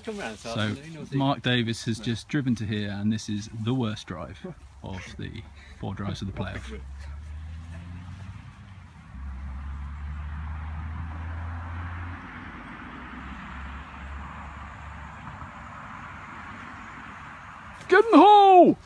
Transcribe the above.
come round this So afternoon, or Mark Davis has just driven to here, and this is the worst drive of the 4 drives of the playoff. Get in the hole!